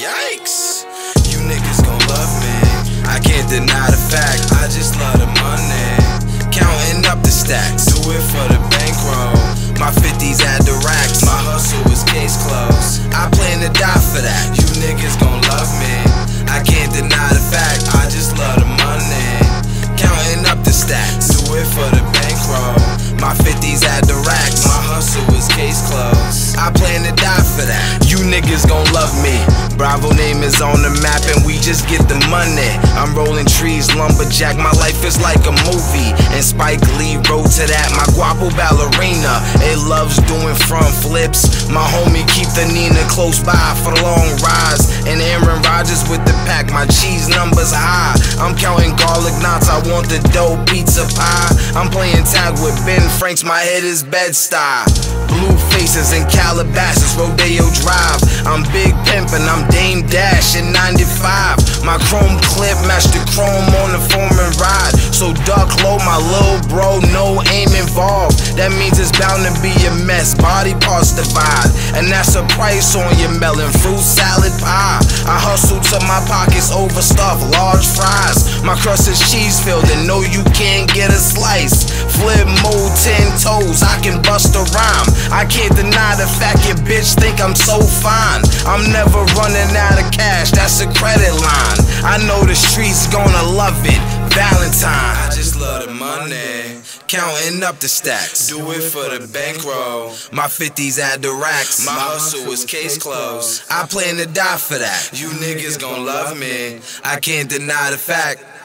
Yikes. You niggas gon' love me, I can't deny the fact. I just love the money, counting up the stacks. Do it for the bankroll, my 50s at the racks. My hustle is case closed, I plan to die for that. You niggas gon' love me, I can't deny the fact. I just love the money, counting up the stacks. Do it for the bankroll, my 50s at the racks. My hustle is case closed, I plan to die for that. You niggas gon' love me, Bravo name is on the map and we just get the money. I'm rolling trees, lumberjack, my life is like a movie, and Spike Lee wrote to that. My guapo ballerina, it loves doing front flips. My homie keep the Nina close by for the long rides, and Aaron Rodgers with the pack, my cheese numbers high. I'm counting garlic knots, I want the dope pizza pie. I'm playing tag with Ben Franks, my head is Bed-Stuy. Blue faces in Calabasas, Rodeo Drive. I'm Big Pimpin', I'm Dame Dash in 95. My chrome clip matched the chrome on the Foreman ride. So duck low, my little bro, no aim involved. That means it's bound to be a mess, body parts divide. And that's a price on your melon, fruit salad pie. I hustle till my pockets overstuffed, large fries. My crust is cheese filled and no you can't get a slice. Flip mode 10 toes, I can bust a rhyme. I can't deny the fact your bitch think I'm so fine. I'm never running out of cash, that's a credit line. I know the streets gonna love it, Valentine. I just love the money, counting up the stacks. Do it for the bankroll, my 50s at the racks. My hustle is case closed, I plan to die for that. You niggas gon' love me, I can't deny the fact.